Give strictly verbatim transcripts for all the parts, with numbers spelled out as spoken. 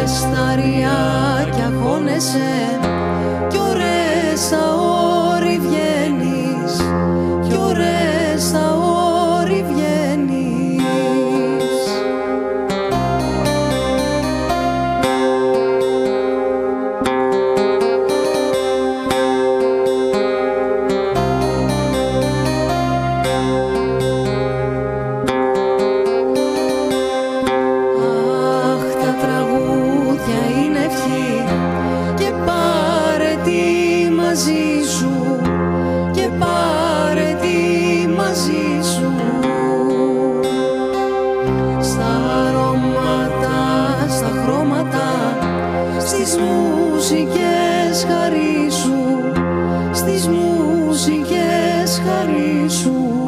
σταριάκια χώνεσαι κι ωραίες στα όρη βγαίνεις, κι ωραίες στα όρη βγαίνεις. Στις μουσικές χαρίσου, στις μουσικές χαρίσου.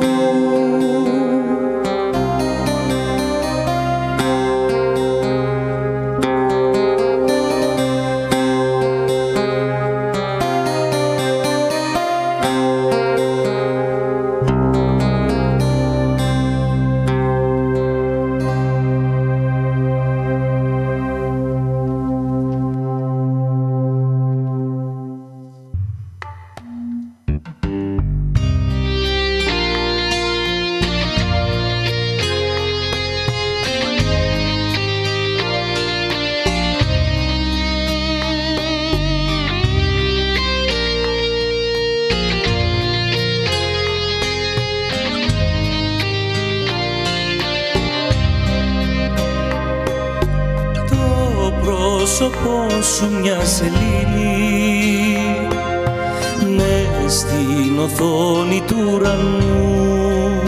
πρόσωπό σου μια σελήνη μες στην οθόνη του ουρανού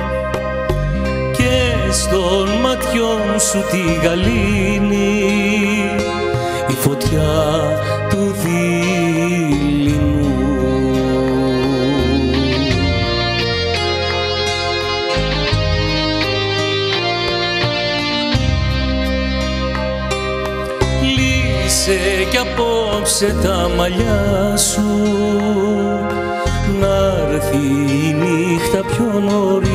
και στον ματιών σου τη γαλήνη η φωτιά του δειλινού. Λύσε κι απόψε τα μαλλιά σου να'ρθεί η νύχτα πιο νωρίς,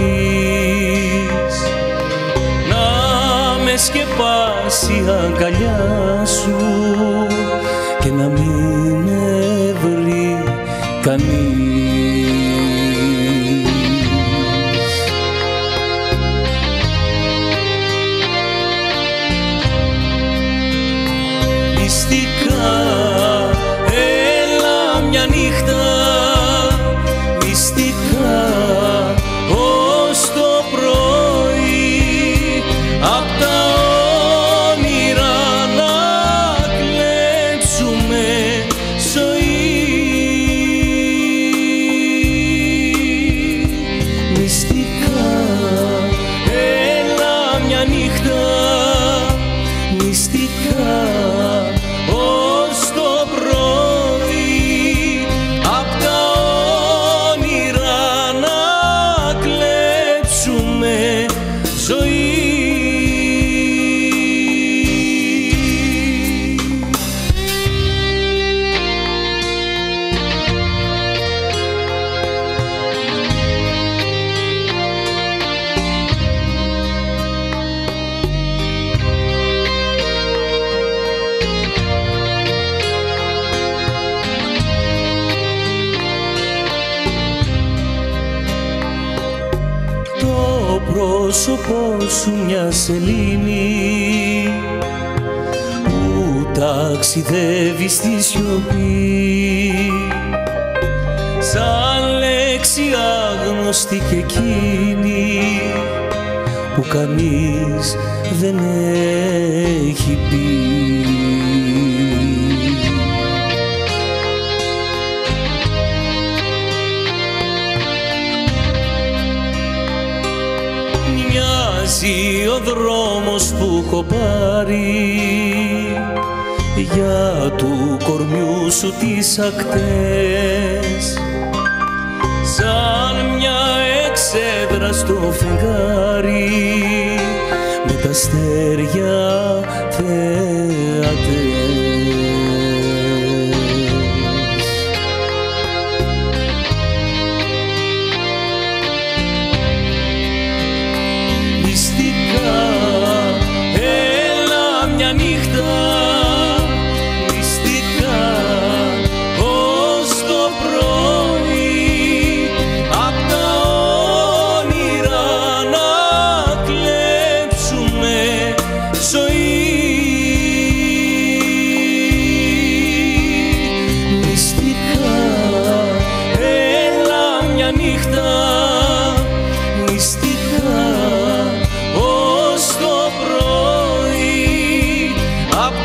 να με σκεπάσει η αγκαλιά σου και να μην με βρει κανείς. Μυστικά, έλα μια νύχτα, μυστικά ως το πρωί, απ' τα όνειρα να κλέψουμε ζωή. Μυστικά, έλα μια νύχτα, μυστικά ως το πρωί, απ' τα όνειρα να κλέψουμε ζωή. Το πρόσωπό σου μια σελήνη που ταξιδεύει στη σιωπή, σαν λέξη άγνωστη και εκείνη που κανείς δεν έχει πει. Μοιάζει ο δρόμος που έχω πάρει για του κορμιού σου τις ακτές, σαν μια εξέδρα στο φεγγάρι με τα αστέρια θεατές. Μυστικά, έλα μια νύχτα,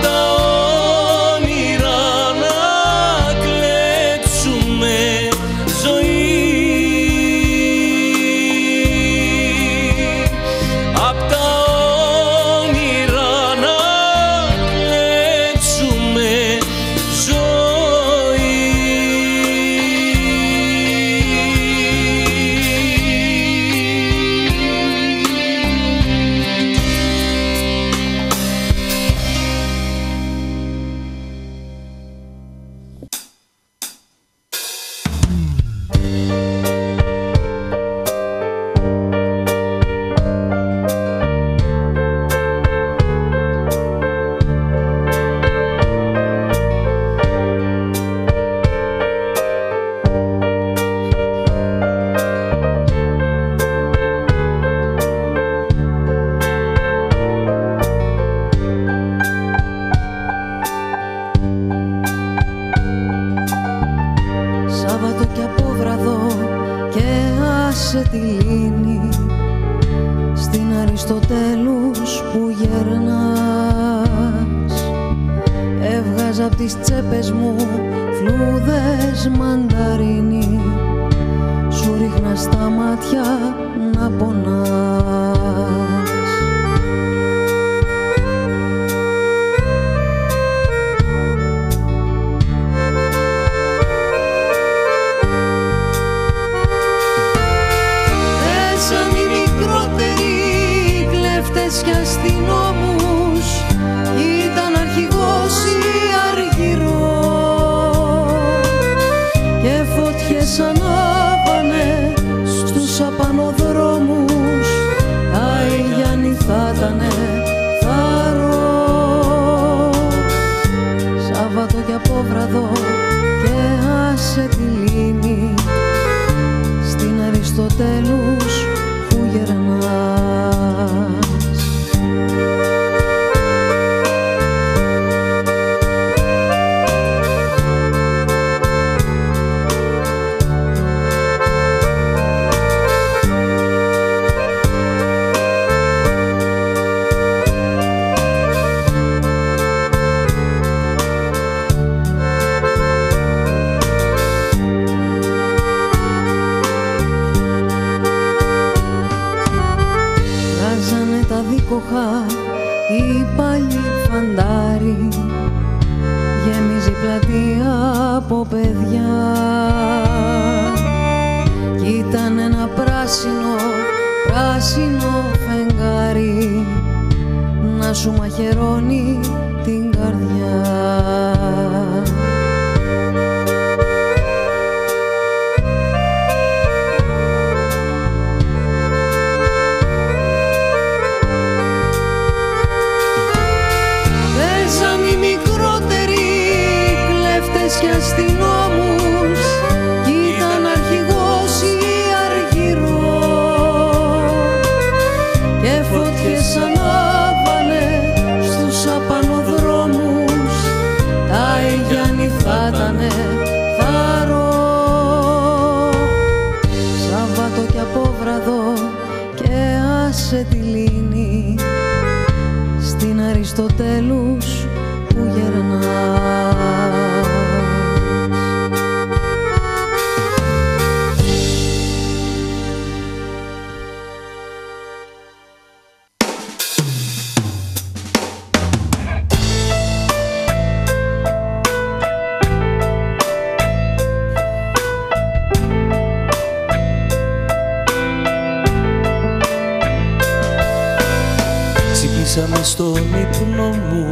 Στον ύπνο μου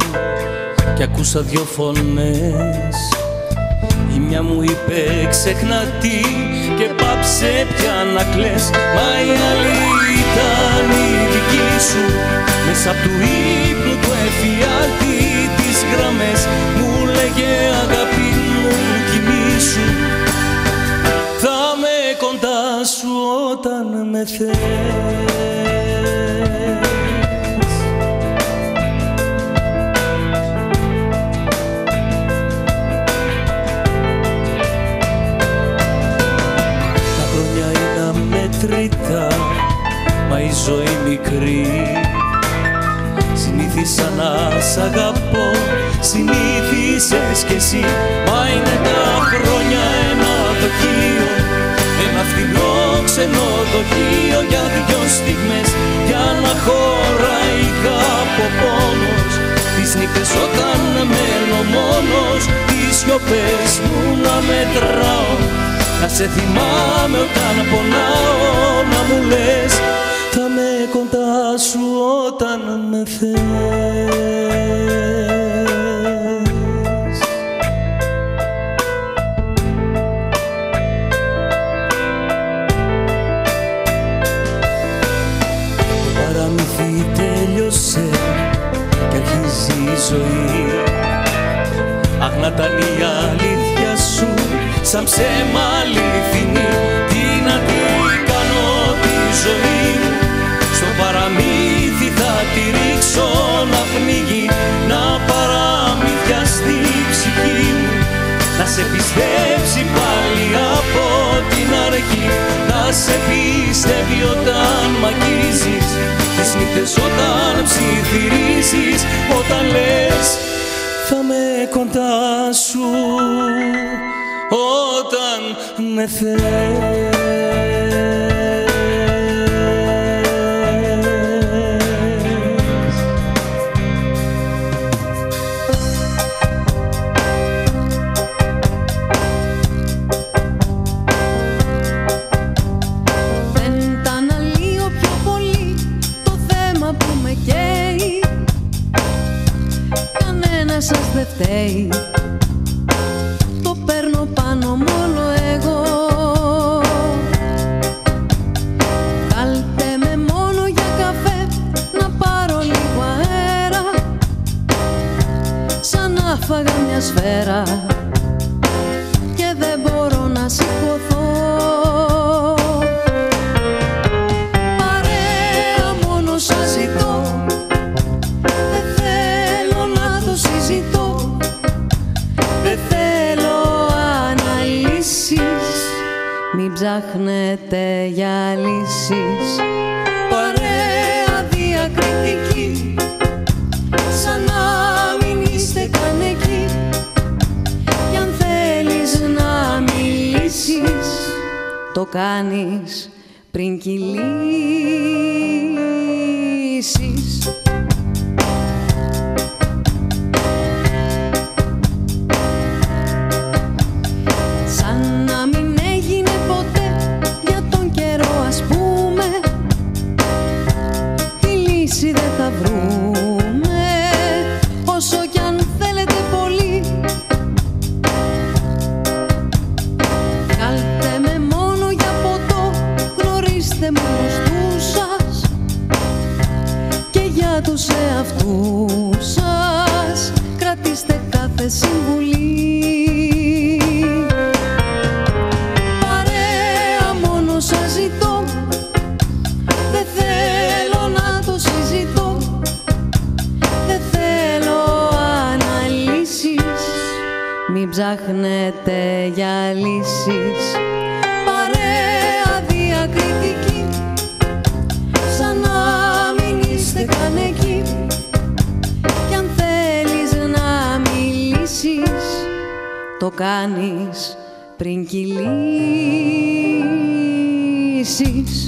κι ακούσα δυο φωνές. Η μια μου είπε ξεχνατή και πάψε πια να κλαις. Μα η άλλη ήταν η δική σου. Μέσα απ' του ύπνου του εφιάλτη τις γραμμές μου λέγε αγάπη μου κοιμήσου. Θα με κοντά σου όταν με θες. Τρίτα, μα η ζωή μικρή. Συνήθισα να σ' αγαπώ ζήτησες κι εσύ. Μα είναι τα χρόνια ένα δοχείο, ένα φθηνό ξενοδοχείο για δυο στιγμές, για να χωράει κάπου πόνος. Τις νύχτες όταν μένω μόνος, τις σιωπές μου να μετράω, να σε θυμάμαι όταν πονάω, να μου λες θα με κοντά σου όταν με θες. Το παραμύθι τέλειωσε κι αρχίζει η ζωή. Αχ, να ήταν η αλήθεια σου σαν ψέμα αληθινή. Τι να την κάνω τη ζωή μου, στο παραμύθι θα τη ρίξω να πνίγει, να παραμυθιαστεί η ψυχή μου, να σε πιστέψει πάλι από την αρχή, να σε πιστεύει όταν μ' αγγίζεις, τις νύχτες όταν ψιθυρίζεις, όταν λες θα με κοντά σου όταν με θες. Δεν τα αναλύω πιο πολύ το θέμα που με καίει, κανένας σας δεν φταίει, το παίρνω πάνω μόνο εγώ. Κάλτε με μόνο για καφέ, να πάρω λίγο αέρα, σαν να φάγα μια σφαίρα και δεν μπορώ να σηκωθώ. Παρέα μόνο σας ζητώ, δεν θέλω να το συζητώ, δεν θέλω αναλύσεις, μην ψάχνετε για λύσεις. Παρέα διακριτική, σαν να μην είστε καν εκεί, κι αν θέλεις να μιλήσεις, το κάνεις πριν κυλήσεις. Σαν να μην έγινε ποτέ για τον καιρό, ας πούμε, τη λύση δεν θα βρούμε, όσο κι αν θέλετε πολύ. Κάλτε με μόνο για ποτό, γνωρίστε μόνο στους σας και για τους εαυτούς σας κρατήστε κάθε συμβουλή. Παρέα μόνο σας ζητώ, δεν θέλω να το συζητώ, δεν θέλω αναλύσεις, μην ψάχνετε για λύσεις. Παρέα διακριτική, σαν να μην είστε καν εκεί, κι αν θέλεις να μιλήσεις, το κάνεις πριν κυλήσεις.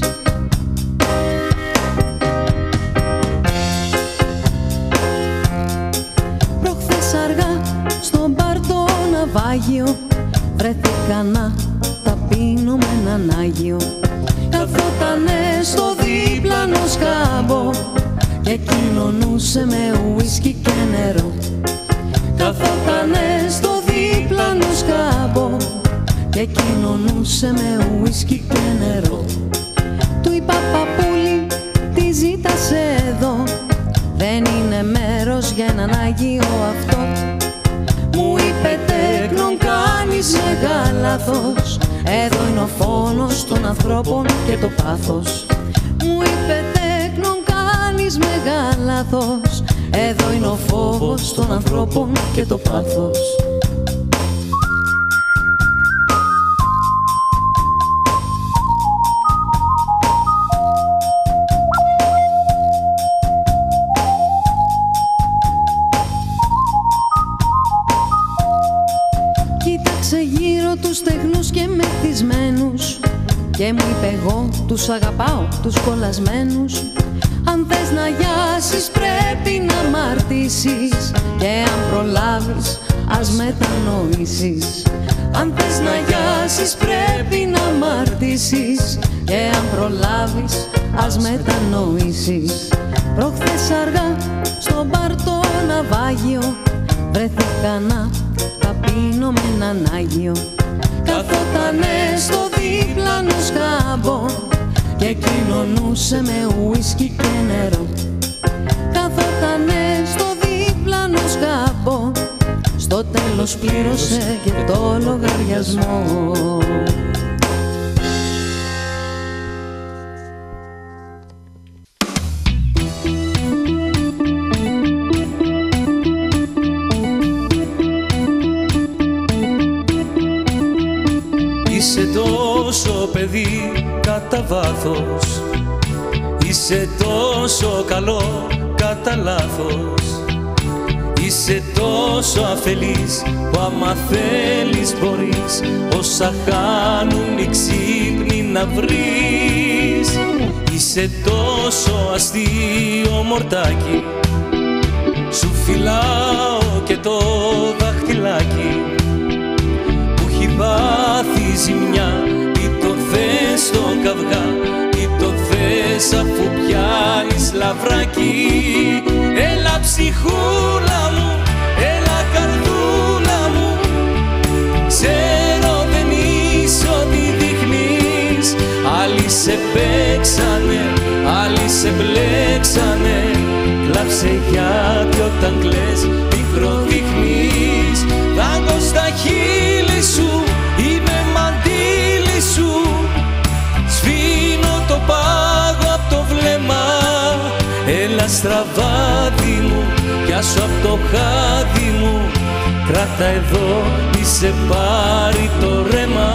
Προχθές αργά στο μπαρ το ναυάγιο, βρέθηκα να τα πίνω με έναν Άγιο. Καθότανε στο δίπλανο σκάμπο και κοινωνούσε με ουίσκι και νερό. Καθότανε στο δίπλανο σκάμπο και κοινωνούσε με ουίσκι και νερό. Του είπα παππούλη, τι ζήτασε εδώ, δεν είναι μέρος για έναν Άγιο αυτό. Μου είπε τέκνον κάνεις μεγάλα λάθος, εδώ είναι ο φόνος των ανθρώπων και το πάθος. Μου είπε τέκνον κάνεις μεγάλα λάθος, εδώ είναι ο φόβος των ανθρώπων και το πάθος. τους τεχνούς και μεθυσμένους και μου είπε εγώ τους αγαπάω τους κολλασμένους. Αν θες να γιάσεις πρέπει να αμαρτήσεις και αν προλάβεις ας μετανοήσεις. Αν θες να γιάσεις πρέπει να αμαρτήσεις και αν προλάβεις ας μετανοήσεις. Προχθές αργά στο μπαρ το ναυάγιο βρέθηκα να ταπείνω με έναν Άγιο. Καθότανε στο δίπλανο σκάμπο και κοινωνούσε με ουίσκι και νερό. Καθότανε στο δίπλανο σκάμπο, στο τέλος πλήρωσε και το λογαριασμό. Είσαι τόσο παιδί κατά βάθος, είσαι τόσο καλό κατά λάθος. Είσαι τόσο αφελής που άμα θέλεις μπορείς όσα χάνουν οι ξύπνοι να βρεις. Είσαι τόσο αστείο μορτάκι, σου φυλάω και το δαχτυλάκι που έχει πάθει ζημιά. Ή το θες στο καυγά ή το θες αφού πιάνεις λαβράκι. Έλα ψυχούλα μου, έλα καρδούλα μου, ξέρω δεν είσαι ό,τι δείχνεις. Άλλοι σε παίξανε, άλλοι σε μπλέξανε. Κλάψε γιατί όταν κλαις μικροδείχνεις. Δάγκω στα χείλη σου, είμαι μαντήλι σου. Σβήνω το πάγο απ' το βλέμμα. Έλα στραβάδι μου, πιάσω απ' το χάδι μου. Κράτα εδώ, μη σε πάρει το ρέμα.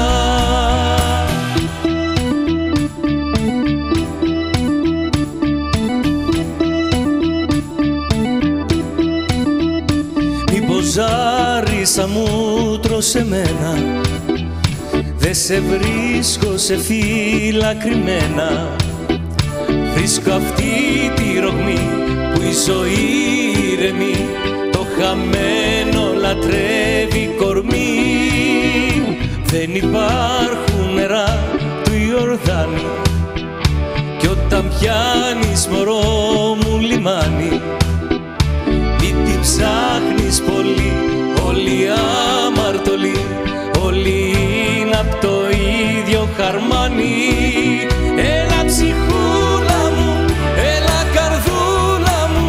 Μήπως ζάρισα μούτρο σε μένα, δε σε βρίσκω σε φύλλα κρυμμένα. Βρίσκω αυτή τη ρογμή που η ζωή ηρεμεί, το χαμένο λατρεύει κορμί. Δεν υπάρχουν νερά του Ιορδάνη κι όταν πιάνεις μωρό μου λιμάνι. Μη την ψάχνεις πολύ, όλοι αμαρτωλοί, όλοι είναι απ' το ίδιο χαρμάνι. Έλα ψυχούλα μου, έλα καρδούλα μου,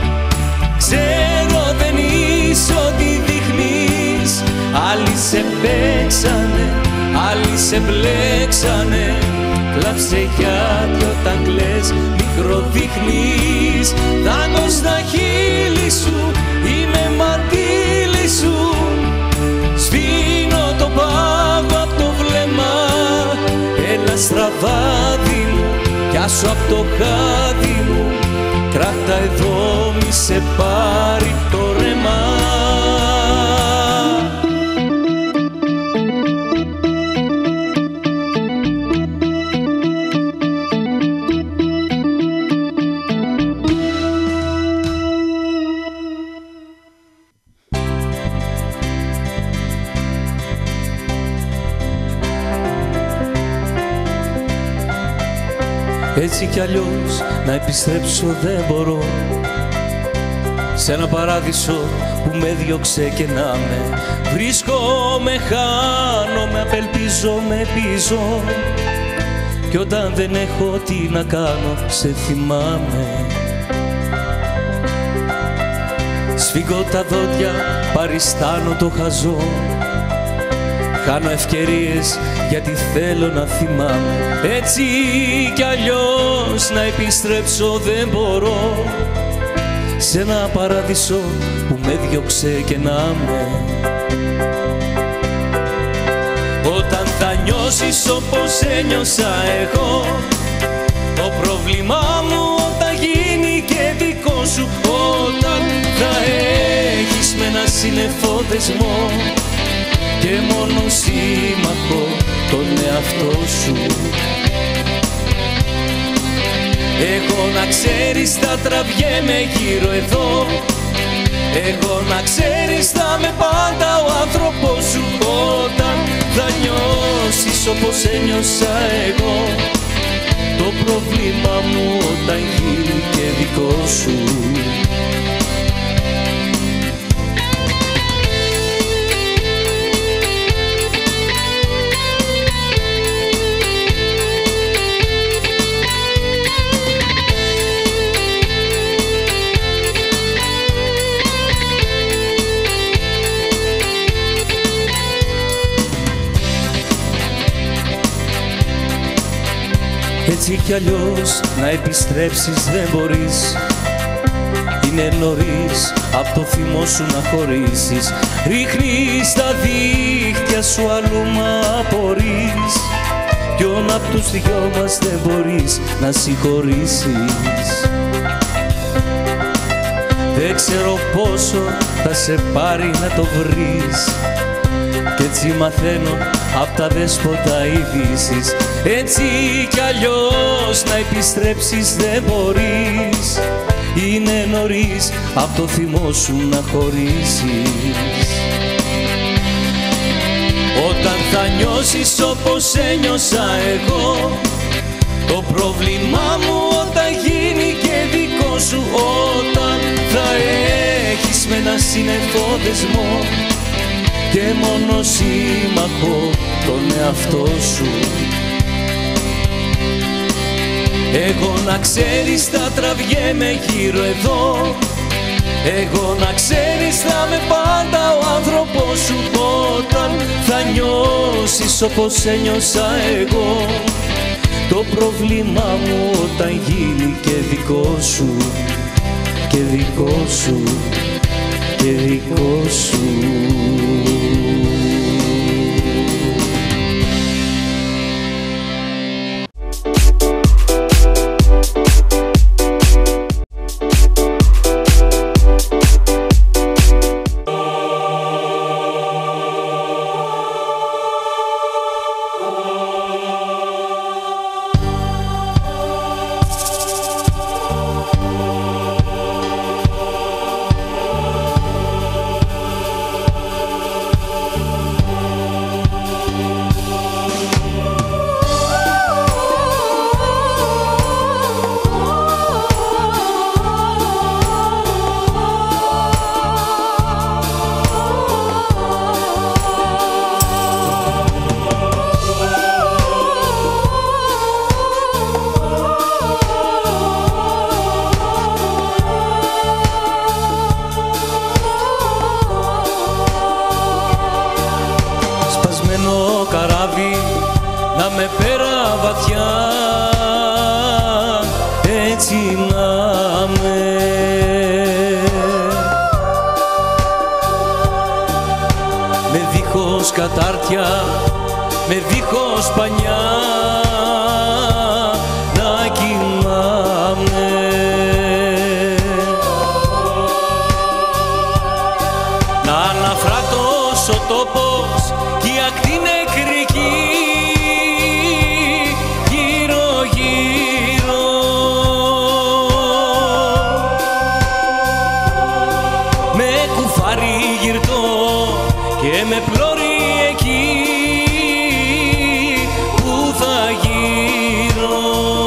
ξέρω δεν είσαι ό,τι δείχνεις. Άλλοι σε παίξανε, άλλοι σε μπλέξανε. Κλάψε γιατί όταν κλαις μικροδείχνεις. Δάγκω στα χείλη σου, είμαι μαντήλι σου. Σβήνω το πάγο απ' το βλέμμα. Έλα στραβάδι μου, πιάσω απ' το χάδι μου. Κράτα εδώ, μη σε πάρει το ρέμα. Έτσι κι αλλιώς να επιστρέψω δεν μπορώ σε ένα παράδεισο που με διώξε και να με. Βρίσκομαι, χάνομαι, απελπίζομαι πίσω κι όταν δεν έχω τι να κάνω σε θυμάμαι. Σφίγγω τα δόντια, παριστάνω το χαζό. Χάνω ευκαιρίες γιατί θέλω να θυμάμαι. Έτσι κι αλλιώς να επιστρέψω δεν μπορώ σε ένα παράδεισο που με διώξε και να με. Όταν θα νιώσεις όπως ένιωσα εγώ, το πρόβλημά μου όταν γίνει και δικό σου. Όταν θα έχεις με ένα σύννεφο δεσμό και μόνο σύμμαχο τον εαυτό σου. Εγώ να ξέρεις θα τραβιέμαι γύρω εδώ, εγώ να ξέρεις θα με πάντα ο άνθρωπος σου. Όταν θα νιώσεις όπως ένιωσα εγώ, το πρόβλημα μου όταν γίνει και δικό σου. Έτσι κι αλλιώς να επιστρέψεις δεν μπορείς, είναι νωρίς απ' το θυμό σου να χωρίσεις. Ρίχνεις τα δίχτυα σου αλλού μα απορείς, ποιον απ' τους δυο μας δεν μπορείς να συγχωρήσεις. Δεν ξέρω πόσο θα σε πάρει να το βρεις, κι έτσι μαθαίνω απ' τα δέσποτα ειδήσεις. Έτσι κι αλλιώς να επιστρέψεις δεν μπορείς, είναι νωρίς απ' το θυμό σου να χωρίσεις. Όταν θα νιώσεις όπως ένιωσα εγώ, το πρόβλημά μου όταν γίνει και δικό σου. Όταν θα έχεις με ένα σύννεφο δεσμό και μόνο σύμμαχο τον εαυτό σου. Εγώ να ξέρεις θα τραβιέμαι γύρω εδώ, εγώ να ξέρεις θα με πάντα ο άνθρωπος σου. Όταν θα νιώσεις όπως ένιωσα εγώ, το πρόβλημά μου όταν γίνει και δικό σου, και δικό σου, και δικό σου. Καράβι να με πέρα βαθιά, έτσι να με. Με δίχως κατάρτια, με δίχως πανιά, να κοιμάμαι. Να αναφράτως ο τόπος κι η ακτή νεκρική γύρω γύρω. Με κουφάρι γυρτό και με πλώρη εκεί που θα γύρω.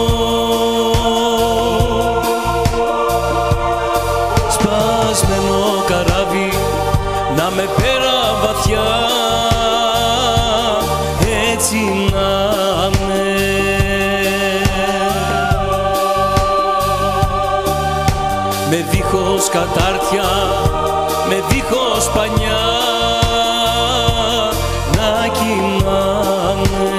Σπασμένο καράβι να με πέρα βαθιά, έτσι να με. Με δίχως κατάρτια, με δίχως πανιά, να κοιμάμαι.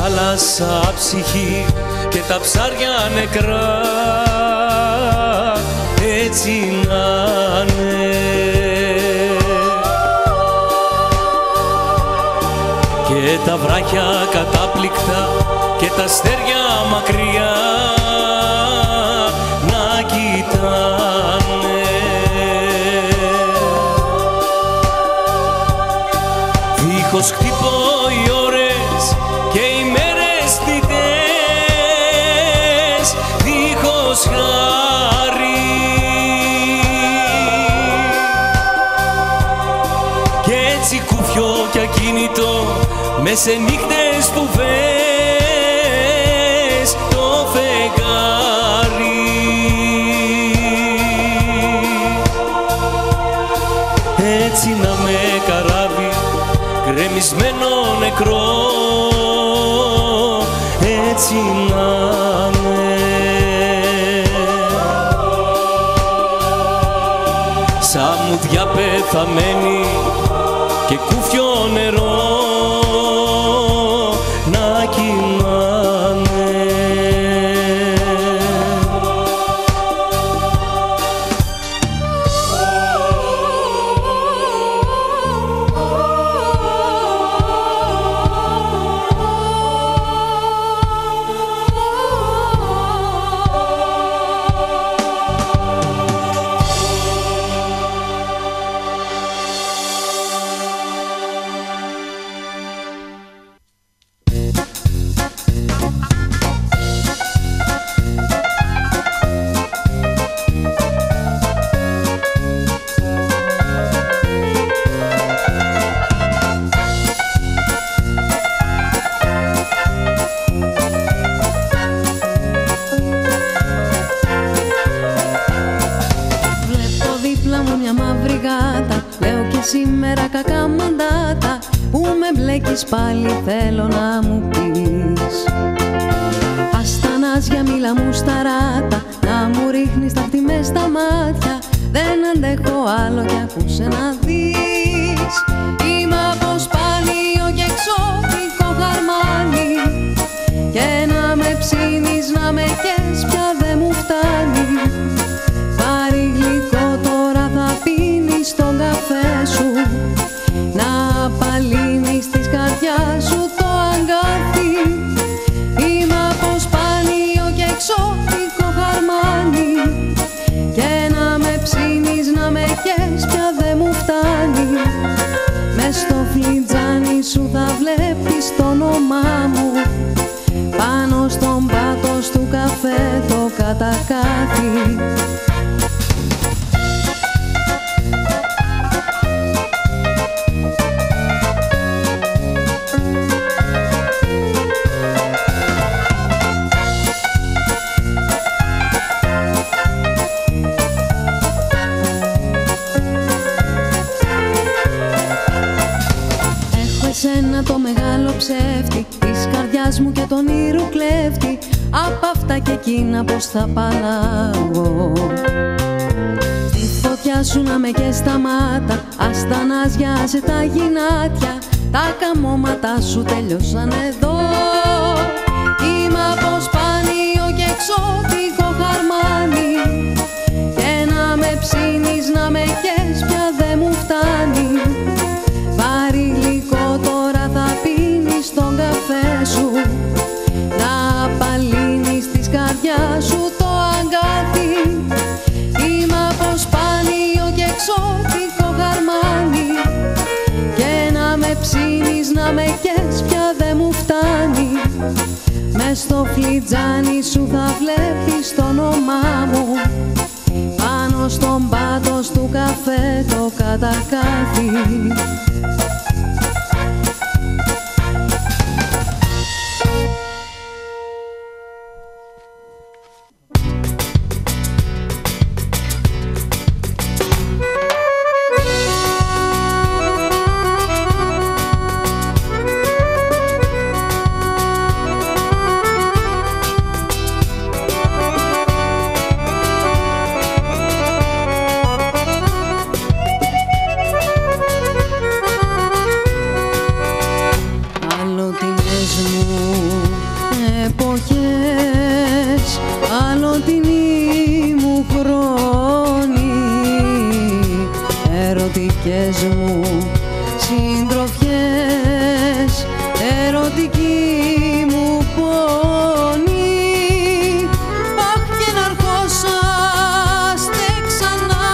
θάλασσα ψυχή και τα ψάρια νεκρά, έτσι να'ναι. Και τα βράχια κατάπληκτα και τα αστέρια μακριά να κοιτάνε. Δίχως χτύπω οι ώρες και οι μέρες θητές, δίχως χάρη. Κι έτσι κουφιό κι ακίνητο μες σε νύχτες φοβές το φεγγάρι. Έτσι να με καράβι γκρεμισμένο νεκρό, έτσι να'ναι. Σαν μουδιά πεθαμένη και κούφιο νερό να κοιμάμαι. Σήμερα κακά μαντάτα που με μπλέκεις πάλι θέλω να μου πεις. Αστανάζια μίλα μου σταράτα, να μου ρίχνεις τα χτυμές στα μάτια. Δεν αντέχω άλλο κι ακούσε να δεις. Είμαι από σπάνιο και εξώφυκο χαρμάνι, και να με ψήνεις να με καίς πια δεν μου φτάνει. Πάρει γλυκό τώρα θα πίνεις τον καφέ σου, να απαλύνεις της καρδιάς σου το αγκάθι. Είμαι από σπάνιο και εξώφυκο χαρμάνι, και να με ψήνεις να με καίς πια δεν μου φτάνει. Μες στο φλιτζάνι σου θα βλέπεις το όνομά μου, πάνω στον πάτος του καφέ το κατακάθι. Εσένα το μεγάλο ψεύτη της καρδιάς μου και τον ήρου κλέφτη, απ' αυτά και εκείνα πως θα παλάγω. Στη φωτιά σου να με καίς τα μάτα, αστανάζιασε τα γυνάτια, τα καμώματα σου τελειώσαν εδώ. Είμαι από σπάνιο και εξώφυκο χαρμάνι, και να με ψήνεις να με καίς πια δεν μου φτάνει. Πάρει γλυκό τώρα θα πίνεις τον καφέ σου, να απαλύνεις της καρδιάς σου το αγκάθι. Είμαι από σπάνιο και εξώφυκο χαρμάνι, και να με ψήνεις να με καίς πια δεν μου φτάνει. Μες στο φλιτζάνι σου θα βλέπεις το όνομά μου, πάνω στον πάτος του καφέ το κατακάθι. δικές μου συντροφιές, ερωτική μου πόνη. Αχ, και να αρχόσαστε ξανά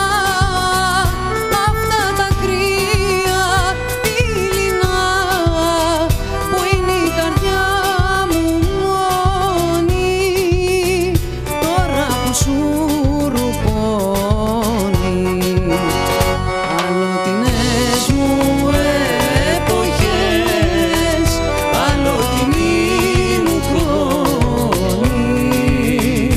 αυτά τα κρύα δειλινά που είναι η καρδιά μου μόνη, τώρα που σου ρουπώνει. Αλλοτινές μου εποχές, αλλοτινή μου χρόνη.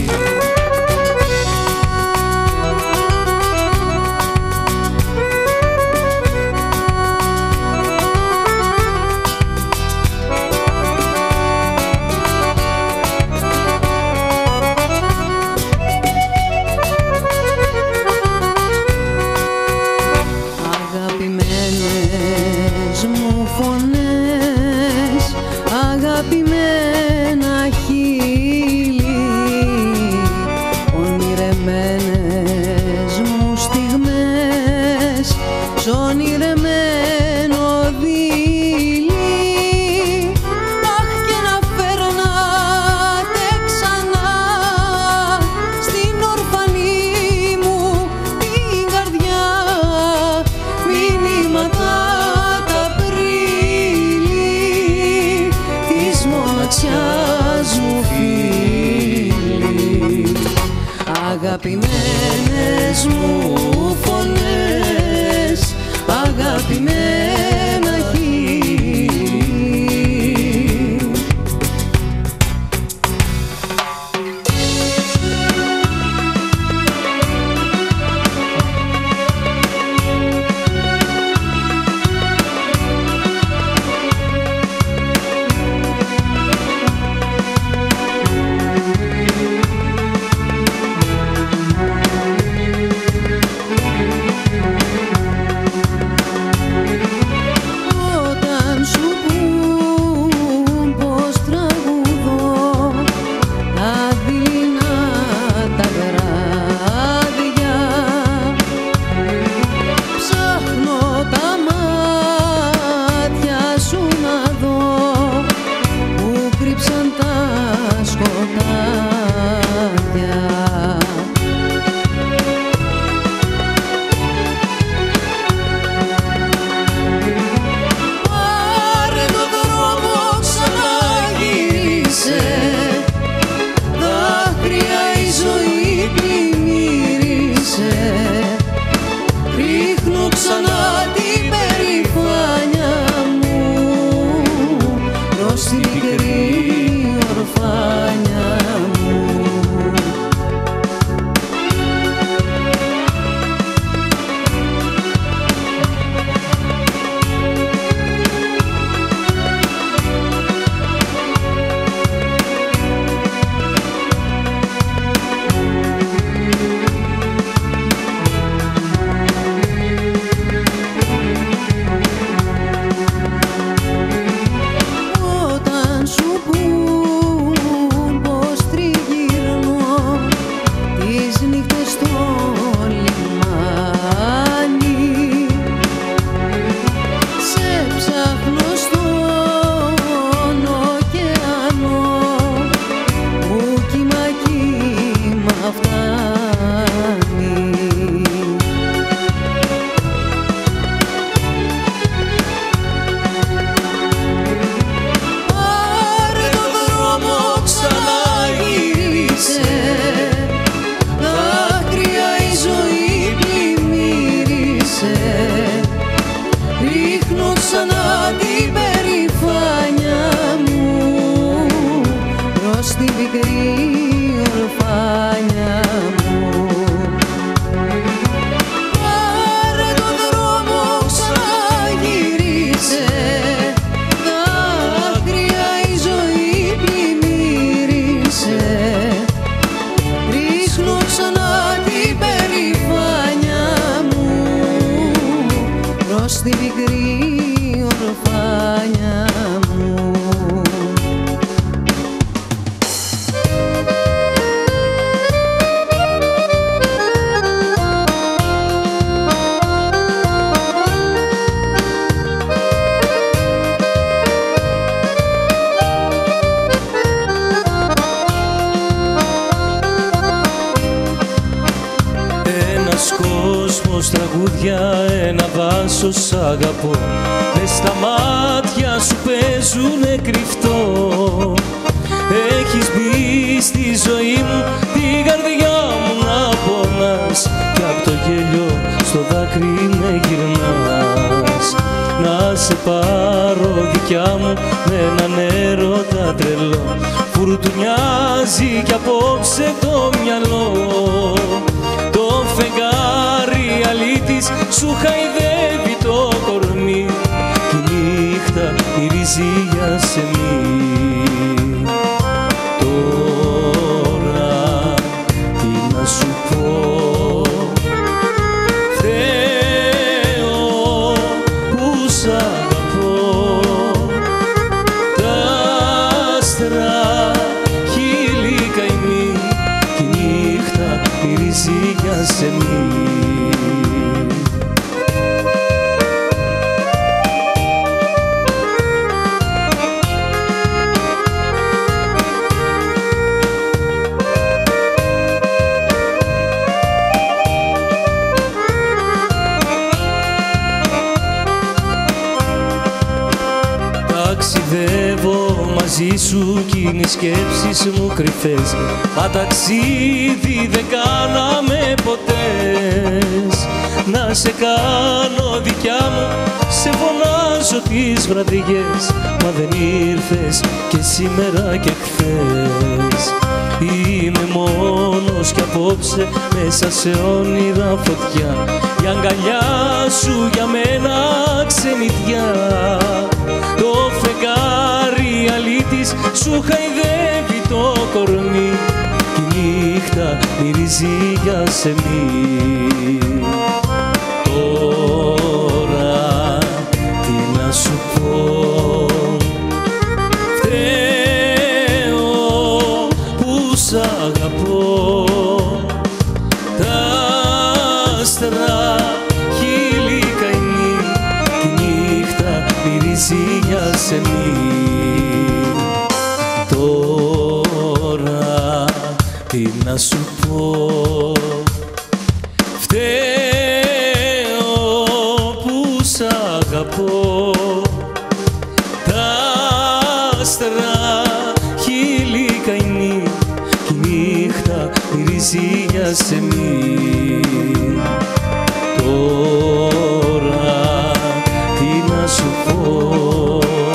Αγαπημένες μου φωνές, αγαπημένα χείλη, ονειρεμένες μου στιγμές, σ' ονειρεμένο δείλη. Αχ, και να φέρνατε ξανά στην ορφανή μου την καρδιά μηνύματα τα πρίλη της μοναξιάς μου φίλη. Αγαπημένες μου φωνές, αγαπημένα χείλη. Όταν σου πουν πως τραγουδώ τα δειλινά τα βράδια, ψάχνω τα μάτια σου να δω που κρύψαν τα σκοτάδια. Πάρε το δρόμο, ξαναγύρισε, δάκρυα η ζωή πλημμύρισε. Ρίχνω ξανά την περηφάνια μου προς την πικρή ορφάνια μου. Όταν σου πουν πως τριγυρνώ τις νύχτες στο λιμάνι, σε ψάχνω στον ωκεανό που κύμα κύμα φτάνει. Πάρε το δρόμο, ξαναγύρισε, δάκρυα η ζωή πλημμύρισε. Ρίχνω ξανά την περηφάνια μου προς την πικρή ορφάνια μου. Πάρε το δρόμο, ξαναγύρισε, δάκρυα η ζωή πλημμύρισε. Ρίχνω ξανά την περηφάνια μου προς την πικρή ορφάνια μου. κόσμος τραγούδια, ένα βάσο σ' αγαπώ. Μες στα μάτια σου παίζουνε κρυφτό. Έχεις μπει στη ζωή μου, την καρδιά μου να πονάς, κι απ' το γέλιο στο δάκρυ με γυρνάς. Να σε πάρω δικιά μου με έναν έρωτα τρελό, φουρτουνιάζει κι απόψε το μυαλό. Το φεγγάρι αλήτης σου χαϊδεύει το κορμί, κι η νύχτα μυρίζει για σεμί. Τώρα τι να σου πω, Θεό που σ' αγαπώ. Τα άστρα χείλη καημή, κι η νύχτα μυρίζει για σεμί. Ταξιδεύω μαζί σου κι είναι οι σκέψεις μου κρυφές, μα ταξίδι δεν κάναμε ποτέ. Να σε κάνω δικιά μου, σε φωνάζω τις βραδιές, μα δεν ήρθες και σήμερα και χθες. Είμαι μόνος κι απόψε μέσα σε όνειρα φωτιά, η αγκαλιά σου για μένα ξενιτιά. Το φεγγάρι αλήτης σου χαϊδεύει το κορμί, κι η νύχτα μυρίζει για σεμί. Τώρα τι να σου πω, Θεό που σ' αγαπώ. Τα άστρα χείλη καημή, κι η νύχτα μυρίζει για σεμί. Τώρα τι να σου πω, Φταίω που σ' αγαπώ. Τα άστρα χείλη καημή, κι η νύχτα μυρίζει για σεμί. Τώρα τι να σου πω,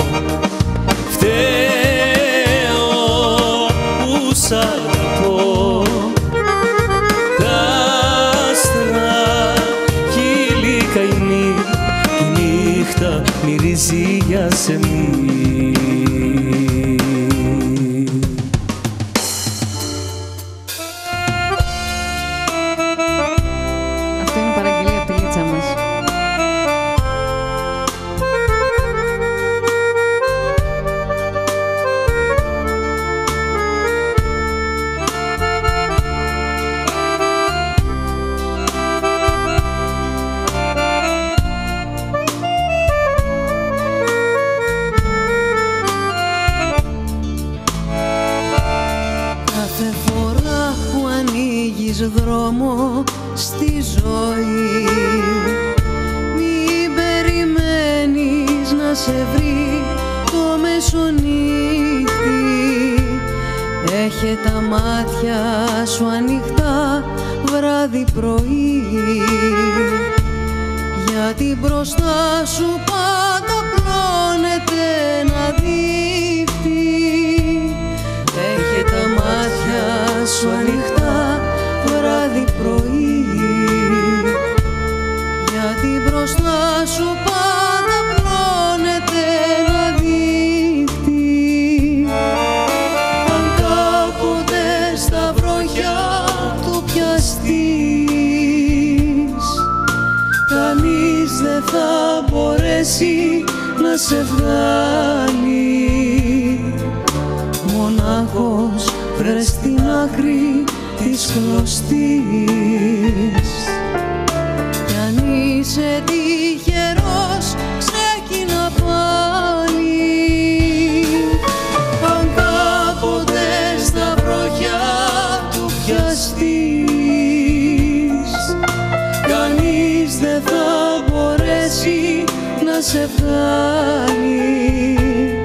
Φταίω που σ' αγαπώ. Τα άστρα χείλη καημή, κι η νύχτα μυρίζει για σεμί. Αυτό είναι παραγγελία από τη Λίτσα μας. Κάθε φορά που ανοίγεις δρόμο στη ζωή, μην περιμένεις να σε βρει το μεσονύχτη. Έχε τα μάτια σου ανοιχτά βράδυ πρωί, γιατί μπροστά σου πάντα πλώνεται ένα δίχτυ. Έχε τα μάτια σου ανοιχτά βράδυ πρωί, γιατί μπροστά σου πάντα πλώνεται ένα δίχτυ. Αν κάποτε στα βροχιά του πιαστείς, κανείς δεν θα μπορέσει να σε βγάλει. Μονάχος βρες την άκρη της κλωστής, κι αν είσαι τυχερός ξεκινά πάλι. Αν κάποτε στα βροχιά του πιαστείς, κανείς δεν θα μπορέσει να σε βγάλει.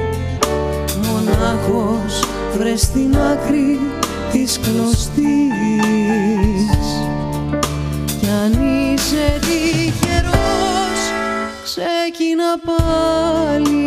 Μονάχος βρες στην άκρη της κλωστής, κι αν είσαι τυχερός ξεκίνα πάλι.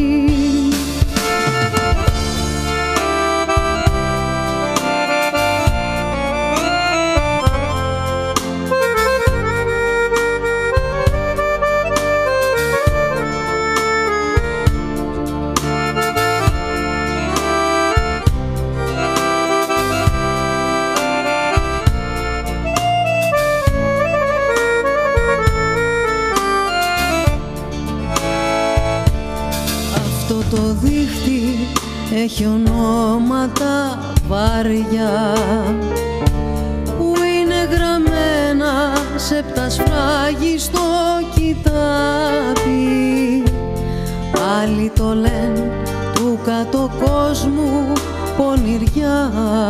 Το δίχτυ έχει ονόματα βάρια που είναι γραμμένα σε πτασφράγιστο κοιτάπι. Άλλοι το λένε του κάτω κόσμου πονηριά,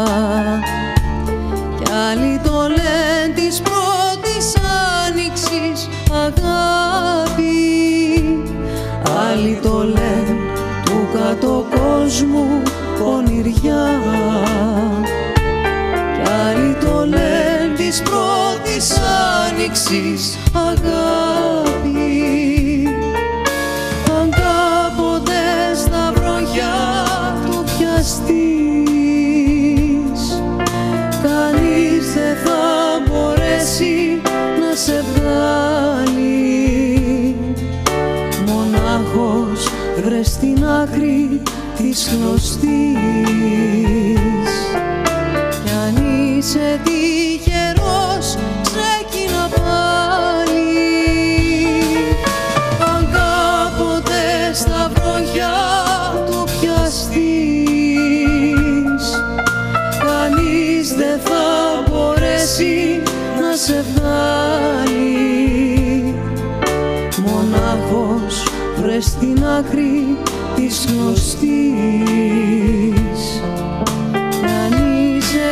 κι άλλοι το λένε της πρώτης άνοιξης αγάπη. Άλλοι το λένε του κάτω κόσμου πονηριά, κι άλλοι το λένε της πρώτης άνοιξης αγάπη. Αν κάποτε στα βροχιά του πιαστείς, κανείς δεν θα μπορέσει να σε βγάλει. Μονάχος βρες στην άκρη της γνωστής, κι αν είσαι τυχερός ξεκίνα πάλι. Αν κάποτε στα βροχιά του πιαστείς, κανείς δεν θα μπορέσει να σε βγάλει. Μονάχος βρες στην άκρη της γνωστής, κι αν είσαι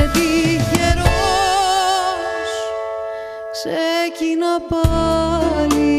τυχερός ξεκίνα πάλι.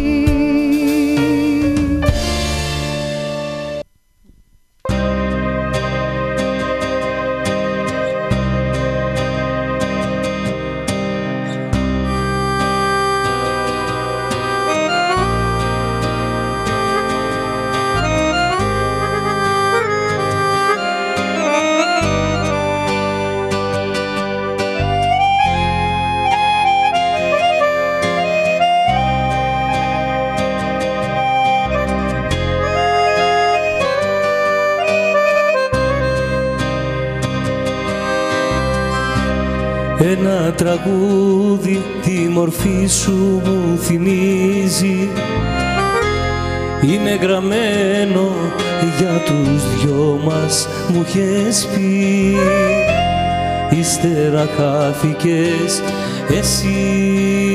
Ένα τραγούδι τη μορφή σου μου θυμίζει, είναι γραμμένο για τους δυο μας, μου είχες πει. Ύστερα χάθηκες εσύ,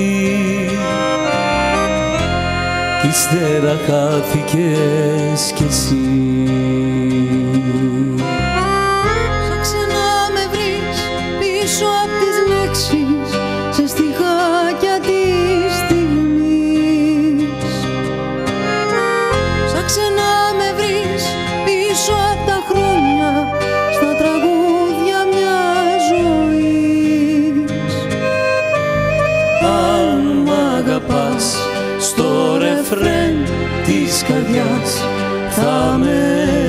ύστερα χάθηκες κι εσύ. Σε στιχάκια της στιγμής, ψάξε να με βρεις πίσω απ' τα χρόνια, στα τραγούδια μιας ζωής. Αν μ' αγαπάς, στο ρεφρέν της καρδιάς θα με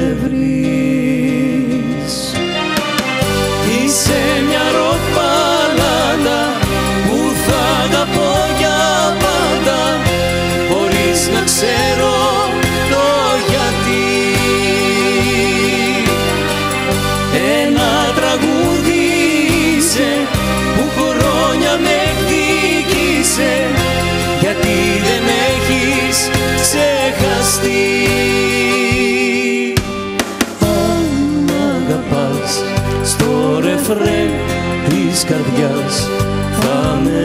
βρεις. Είσαι μια ροκ μπαλάντα που θα αγαπώ για πάντα, χωρίς να ξέρω το γιατί. Ένα τραγούδι είσαι που χρόνια με εκδίκησε, γιατί δεν έχεις ξεχαστεί. Αν μ' αγαπάς, στο ρεφρέν της καρδιάς θα με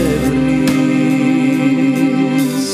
βρεις.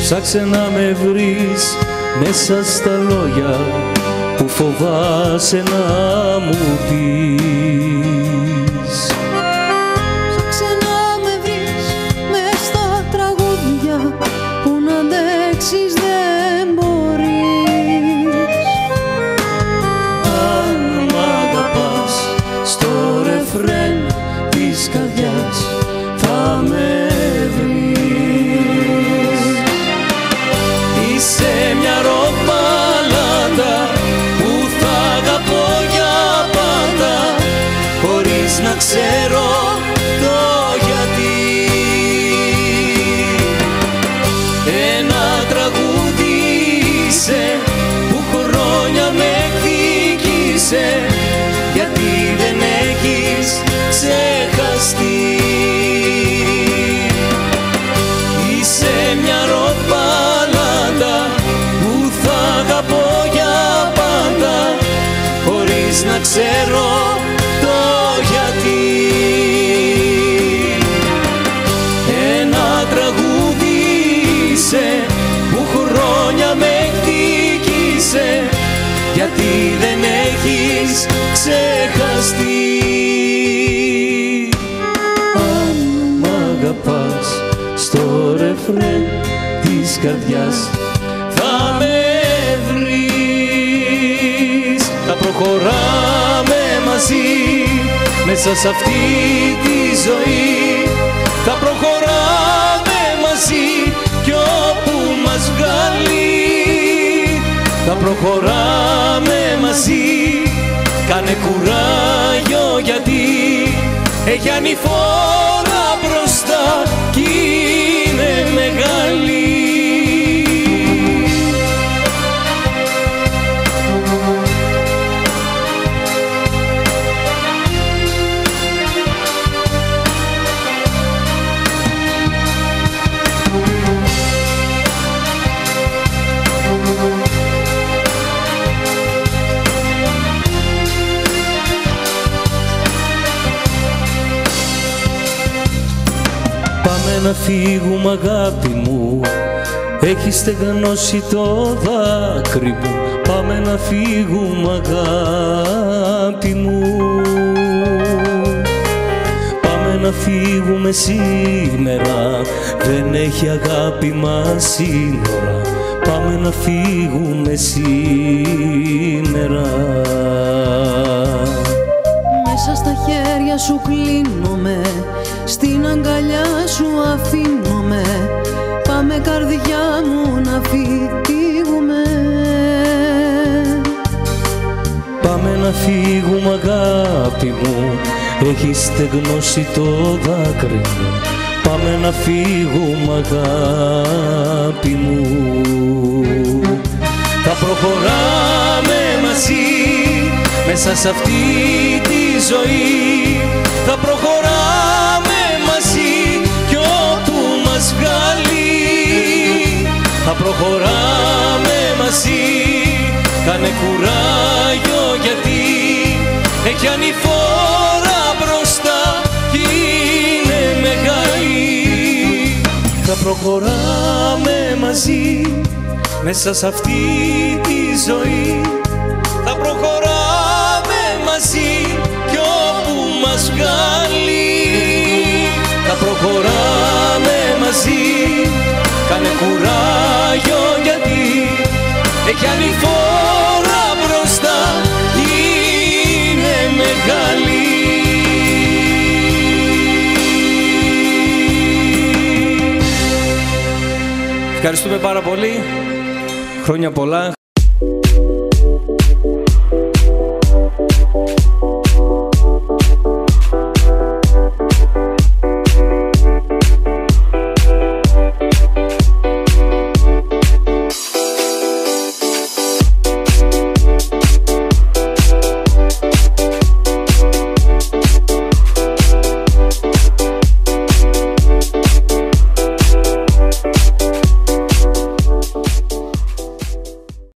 Ψάξε να με βρεις μέσα στα λόγια που φοβάσαι να μου πεις. Ψάξε να με βρεις μες στα τραγούδια που να αντέξεις δεν μπορείς. Αν μ' αγαπάς στο ρεφρέν της καρδιάς θα με βρεις. Είσαι μια ροπαλάντα που θα αγαπώ για πάντα, χωρίς να ξέρω το γιατί. Ένα τραγούδι είσαι που χρόνια με εκδίκησε, γιατί δεν έχεις ξεχαστεί. Είσαι μια ροπαλάντα που θα αγαπώ για πάντα, χωρίς να ξέρω το γιατί. Ένα τραγούδι είσαι που χρόνια με εκδίκησε, γιατί δεν έχεις ξεχαστεί. Αν μ' αγαπάς στο ρεφρέν της καρδιάς θα με βρεις. Θα προχωράμε μαζί μέσα σε αυτή τη ζωή, θα προχωράμε μαζί κι όπου μας βγάλει. Θα προχωράμε μαζί, κάνε κουράγιο γιατί έχει ανηφόρα μπροστά κι είναι μεγάλη. Πάμε να φύγουμε αγάπη μου, έχει στεγνώσει το δάκρυ μου. Πάμε να φύγουμε αγάπη μου, πάμε να φύγουμε σήμερα, δεν έχει αγάπη μας σύνορα. Πάμε να φύγουμε σήμερα. Μέσα στα χέρια σου κλείνομαι, στην αγκαλιά σου αφήνομαι. Πάμε καρδιά μου να φύγουμε. Πάμε να φύγουμε αγάπη μου, έχει στεγνώσει το δάκρυ μου. Πάμε να φύγουμε αγάπη μου. Θα προχωράμε μαζί μέσα σε αυτή τη ζωή, θα προχωράμε μαζί κι όπου μας βγάλει. Θα προχωράμε μαζί, κάνε κουράγιο γιατί έχει ανηφόρα μπροστά κι είναι μεγάλη. Θα προχωράμε μαζί μέσα σε αυτή τη ζωή, θα προχωράμε μαζί κι όπου μας βγάλει. Θα προχωράμε μαζί, κάνε κουράγιο γιατί έχει ανηφόρα μπροστά κι είναι μεγάλη. Ευχαριστούμε πάρα πολύ. Χρόνια πολλά,